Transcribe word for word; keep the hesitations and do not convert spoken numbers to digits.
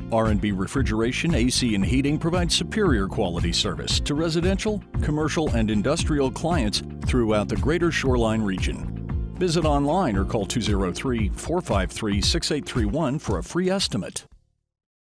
R and B Refrigeration, A C and Heating provides superior quality service to residential, commercial, and industrial clients throughout the Greater Shoreline region. Visit online or call two oh three, four five three, six eight three one for a free estimate.